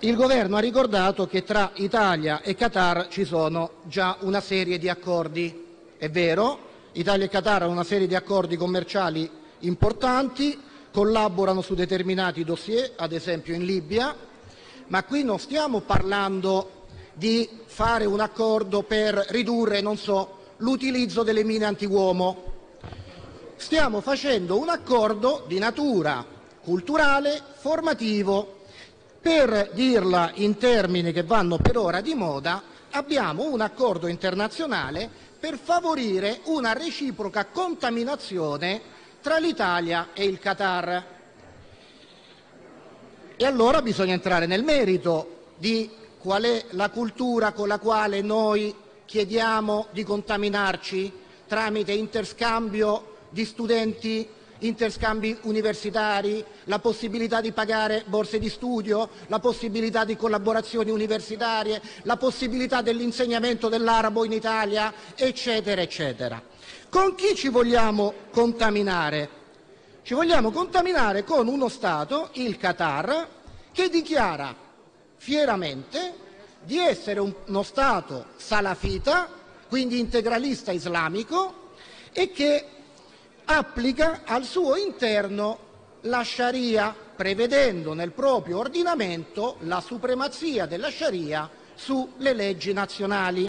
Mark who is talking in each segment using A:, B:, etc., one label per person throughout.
A: Il governo ha ricordato che tra Italia e Qatar ci sono già una serie di accordi. È vero, Italia e Qatar hanno una serie di accordi commerciali importanti, collaborano su determinati dossier, ad esempio in Libia, ma qui non stiamo parlando di fare un accordo per ridurre, non so, l'utilizzo delle mine antiuomo. Stiamo facendo un accordo di natura culturale, formativo. Per dirla in termini che vanno per ora di moda, abbiamo un accordo internazionale per favorire una reciproca contaminazione tra l'Italia e il Qatar. E allora bisogna entrare nel merito di qual è la cultura con la quale noi chiediamo di contaminarci tramite interscambio di studenti, interscambi universitari, la possibilità di pagare borse di studio, la possibilità di collaborazioni universitarie, la possibilità dell'insegnamento dell'arabo in Italia, eccetera, eccetera. Con chi ci vogliamo contaminare? Ci vogliamo contaminare con uno Stato, il Qatar, che dichiara fieramente di essere uno Stato salafita, quindi integralista islamico, e che applica al suo interno la Sharia, prevedendo nel proprio ordinamento la supremazia della Sharia sulle leggi nazionali.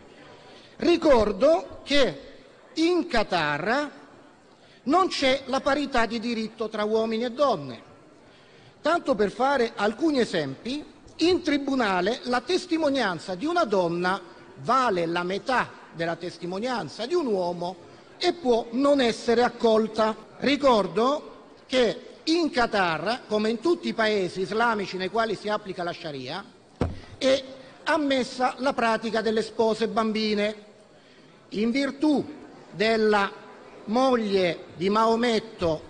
A: Ricordo che in Qatar non c'è la parità di diritto tra uomini e donne. Tanto per fare alcuni esempi, in tribunale la testimonianza di una donna vale la metà della testimonianza di un uomo e può non essere accolta. Ricordo che in Qatar, come in tutti i paesi islamici nei quali si applica la Sharia, è ammessa la pratica delle spose bambine. In virtù della moglie di Maometto,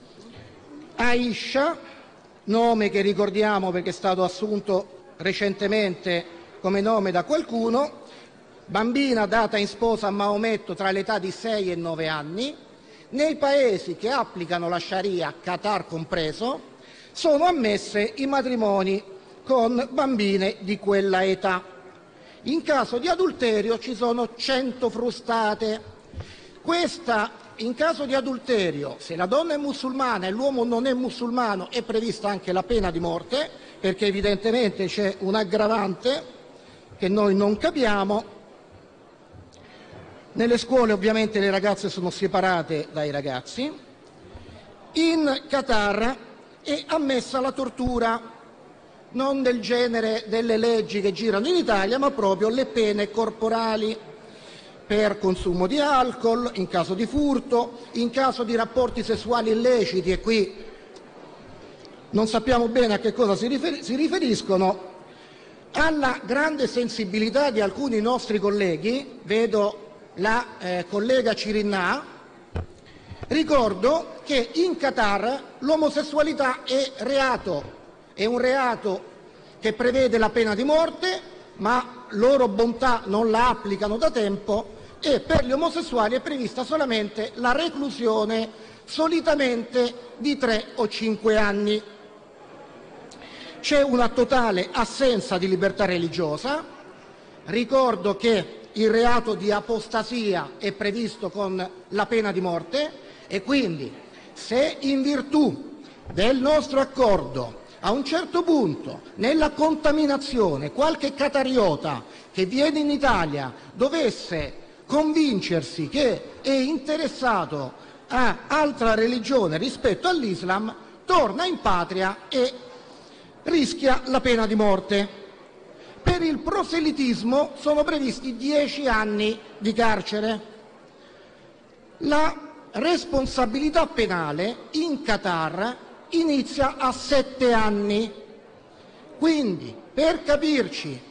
A: Aisha, nome che ricordiamo perché è stato assunto recentemente come nome da qualcuno, bambina data in sposa a Maometto tra l'età di 6 e 9 anni, nei paesi che applicano la Sharia, Qatar compreso, sono ammesse i matrimoni con bambine di quella età. In caso di adulterio ci sono 100 frustate. In caso di adulterio, se la donna è musulmana e l'uomo non è musulmano, è prevista anche la pena di morte, perché evidentemente c'è un aggravante che noi non capiamo. Nelle scuole ovviamente le ragazze sono separate dai ragazzi. In Qatar è ammessa la tortura, non del genere delle leggi che girano in Italia, ma proprio le pene corporali per consumo di alcol, in caso di furto, in caso di rapporti sessuali illeciti, e qui non sappiamo bene a che cosa si riferiscono. Alla grande sensibilità di alcuni nostri colleghi, vedo la collega Cirinnà, ricordo che in Qatar l'omosessualità è reato, è un reato che prevede la pena di morte, ma loro bontà non la applicano da tempo, e per gli omosessuali è prevista solamente la reclusione, solitamente di 3 o 5 anni. C'è una totale assenza di libertà religiosa. Ricordo che il reato di apostasia è previsto con la pena di morte, e quindi se in virtù del nostro accordo a un certo punto nella contaminazione qualche qatariota che viene in Italia dovesse convincersi che è interessato a altra religione rispetto all'Islam, torna in patria e rischia la pena di morte. Per il proselitismo sono previsti 10 anni di carcere. La responsabilità penale in Qatar inizia a 7 anni. Quindi, per capirci,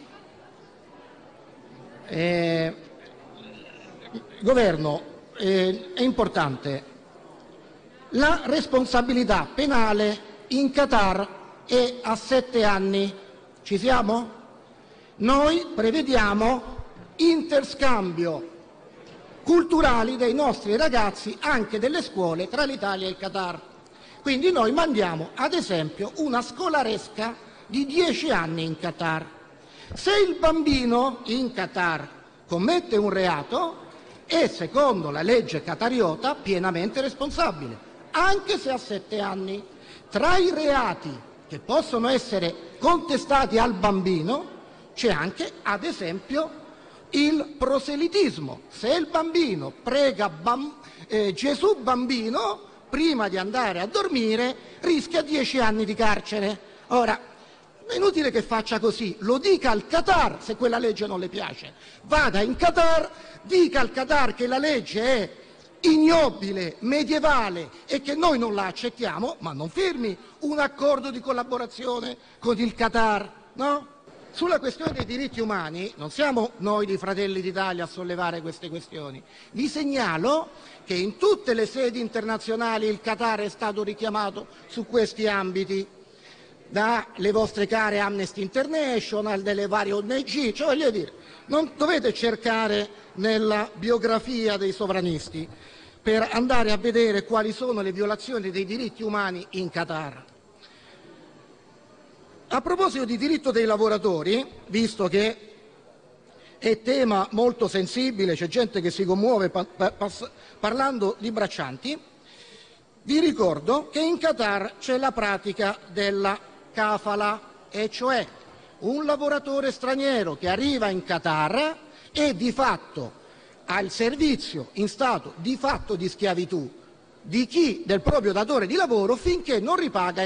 A: Governo, è importante, la responsabilità penale in Qatar è a 7 anni. Ci siamo? Noi prevediamo interscambio culturali dei nostri ragazzi, anche delle scuole, tra l'Italia e il Qatar. Quindi noi mandiamo, ad esempio, una scolaresca di 10 anni in Qatar. Se il bambino in Qatar commette un reato, è, secondo la legge qatariota, pienamente responsabile, anche se ha 7 anni. Tra i reati che possono essere contestati al bambino c'è anche, ad esempio, il proselitismo. Se il bambino prega Gesù bambino prima di andare a dormire, rischia 10 anni di carcere. Ora, è inutile che faccia così, lo dica al Qatar se quella legge non le piace. Vada in Qatar, dica al Qatar che la legge è ignobile, medievale e che noi non la accettiamo, ma non firmi un accordo di collaborazione con il Qatar, no? Sulla questione dei diritti umani non siamo noi di Fratelli d'Italia a sollevare queste questioni. Vi segnalo che in tutte le sedi internazionali il Qatar è stato richiamato su questi ambiti, dalle vostre care Amnesty International, delle varie ONG, cioè voglio dire, non dovete cercare nella biografia dei sovranisti per andare a vedere quali sono le violazioni dei diritti umani in Qatar. A proposito di diritto dei lavoratori, visto che è tema molto sensibile, c'è gente che si commuove parlando di braccianti, vi ricordo che in Qatar c'è la pratica della kafala, e cioè un lavoratore straniero che arriva in Qatar e di fatto ha il servizio in stato di fatto di schiavitù del proprio datore di lavoro finché non ripaga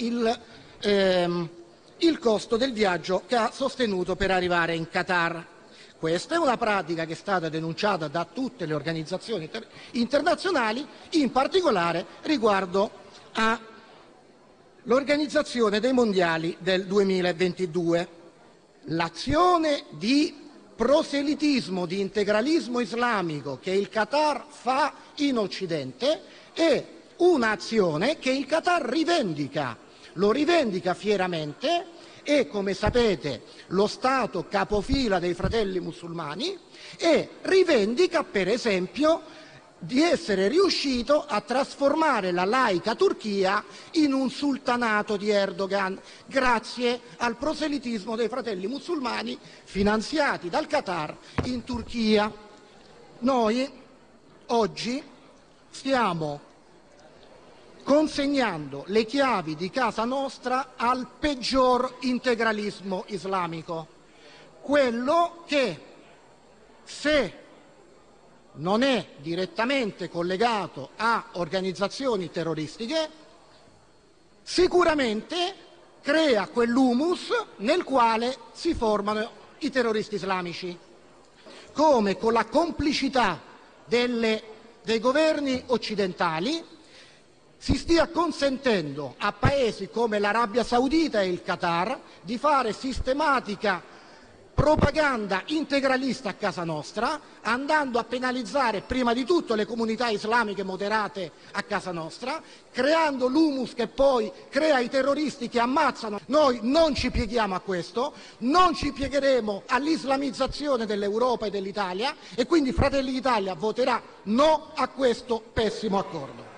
A: il costo del viaggio che ha sostenuto per arrivare in Qatar. Questa è una pratica che è stata denunciata da tutte le organizzazioni internazionali, in particolare riguardo all'Organizzazione dei Mondiali del 2022. L'azione di proselitismo, di integralismo islamico che il Qatar fa in Occidente è un'azione che il Qatar rivendica. Lo rivendica fieramente e, come sapete, lo Stato capofila dei Fratelli Musulmani, e rivendica, per esempio, di essere riuscito a trasformare la laica Turchia in un sultanato di Erdogan, grazie al proselitismo dei Fratelli Musulmani finanziati dal Qatar in Turchia. Noi oggi stiamo consegnando le chiavi di casa nostra al peggior integralismo islamico, quello che, se non è direttamente collegato a organizzazioni terroristiche, sicuramente crea quell'humus nel quale si formano i terroristi islamici, come con la complicità dei governi occidentali si stia consentendo a paesi come l'Arabia Saudita e il Qatar di fare sistematica propaganda integralista a casa nostra, andando a penalizzare prima di tutto le comunità islamiche moderate a casa nostra, creando l'humus che poi crea i terroristi che ammazzano. Noi non ci pieghiamo a questo, non ci piegheremo all'islamizzazione dell'Europa e dell'Italia, e quindi Fratelli d'Italia voterà no a questo pessimo accordo.